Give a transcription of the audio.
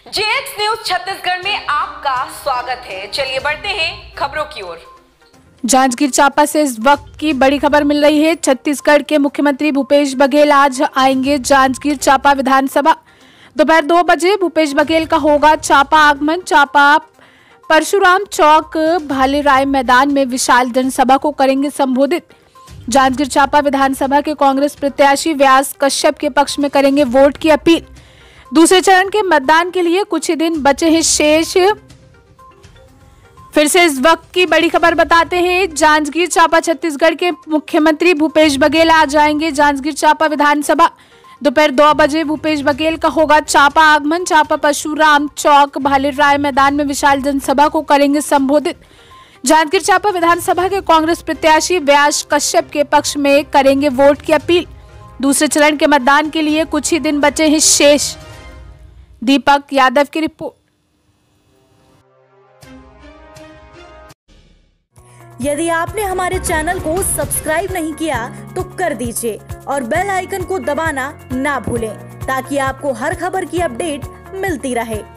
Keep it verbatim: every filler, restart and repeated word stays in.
JX news Chhattisgarh में आपका स्वागत है। चलिए बढ़ते हैं खबरों की ओर। जांजगीर चांपा से इस वक्त की बड़ी खबर मिल रही है। छत्तीसगढ़ के मुख्यमंत्री भूपेश बघेल आज आएंगे जांजगीर चांपा विधानसभा। दोपहर दो बजे भूपेश बघेल का होगा चांपा आगमन। चांपा परशुराम चौक भालेराय मैदान में विशाल जनसभा को करेंगे संबोधित। जांजगीर चांपा विधानसभा के कांग्रेस प्रत्याशी व्यास कश्यप के पक्ष में करेंगे वोट की अपील। दूसरे चरण के मतदान के लिए कुछ ही दिन बचे हैं शेष। फिर से इस वक्त की बड़ी खबर बताते हैं। जांजगीर चांपा छत्तीसगढ़ के मुख्यमंत्री भूपेश बघेल आज आएंगे जांजगीर चांपा विधानसभा। दोपहर दो बजे भूपेश बघेल का होगा चांपा आगमन। चांपा परशुराम चौक भालेराय मैदान में विशाल जनसभा को करेंगे संबोधित। जांजगीर चांपा विधानसभा के कांग्रेस प्रत्याशी व्यास कश्यप के पक्ष में करेंगे वोट की अपील। दूसरे चरण के मतदान के लिए कुछ ही दिन बचे हैं शेष। दीपक यादव की रिपोर्ट। यदि आपने हमारे चैनल को सब्सक्राइब नहीं किया तो कर दीजिए और बेल आइकन को दबाना ना भूलें ताकि आपको हर खबर की अपडेट मिलती रहे।